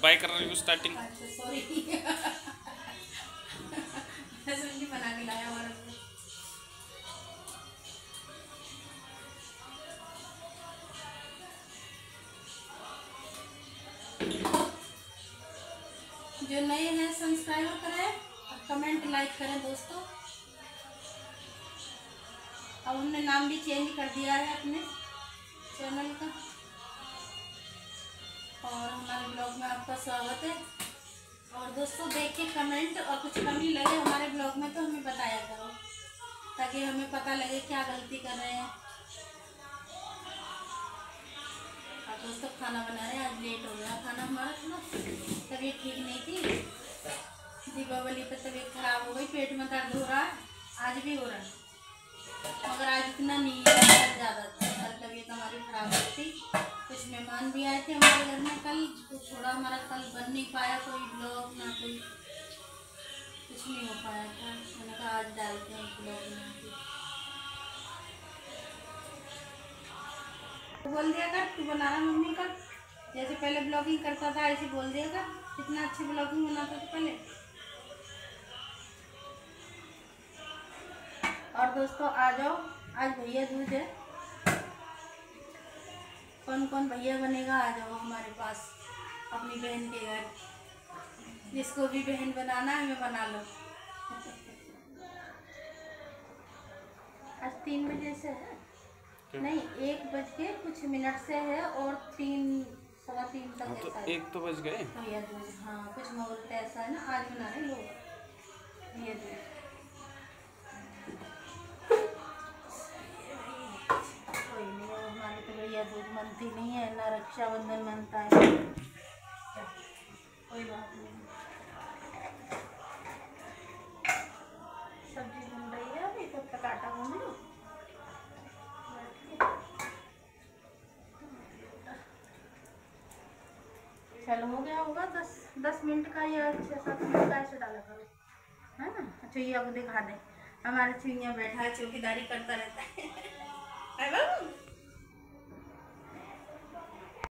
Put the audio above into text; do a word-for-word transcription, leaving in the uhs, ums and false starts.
Bye कर रही हूँ स्टार्टिंग। अच्छा सॉरी बना के लाया हमारा। जो नए हैं सब्सक्राइब करें, कमेंट लाइक करें दोस्तों। अब हमने नाम भी चेंज कर दिया है अपने चैनल का। और हमारे ब्लॉग में आपका स्वागत है। और दोस्तों देख के कमेंट और कुछ कमी लगे हमारे ब्लॉग में तो हमें बताया करो, ताकि हमें पता लगे क्या गलती कर रहे हैं। और दोस्तों खाना बना रहे हैं, आज लेट हो गया खाना हमारा, थोड़ा तबीयत ठीक नहीं थी। दीपावली पर तबीयत खराब हो गई, पेट में दर्द हो रहा है, आज भी हो रहा है, मगर आज इतना नहीं है, कल ज़्यादा था। कल तबीयत हमारी खराब हो थी, कुछ मेहमान भी आए थे हमारे घर में कल, तो थोड़ा हमारा कल बन नहीं पाया कोई ब्लॉग, ना कोई कुछ नहीं हो पाया था। मैंने कहा आज डालते हैं ब्लॉग बना के। बोल दिया कर तू बना रहा मम्मी का, जैसे पहले ब्लॉगिंग करता था ऐसे बोल दिया कर, कितना अच्छी ब्लॉगिंग बनाता था पहले। और दोस्तों आ जाओ, आज भैया दूज है, कौन कौन भैया बनेगा आ जाओ हमारे पास अपनी बहन के घर, जिसको भी बहन बनाना है हमें बना लो। आज तीन बजे से है, नहीं एक बज के कुछ मिनट से है, और तीन सवा तीन तक हाँ, तो ऐसा एक तो बज गए भैया दूज। हाँ कुछ मुहूर्त ऐसा है ना, आज बना रहे लोग भैया दूज। कोई नहीं, और हमारे तो भैया दूज मनती नहीं है ना, रक्षाबंधन मनता है, कोई बात नहीं। सब्जी बन रही है अभी, तब तक आटा गूंद लो। चलो हो गया होगा दस दस मिनट का या छः सात मिनट का, ऐसे डाला करो है ना। अच्छा ये आपको दिखा दे, हमारा चुईया बैठा है, चौकीदारी करता रहता है।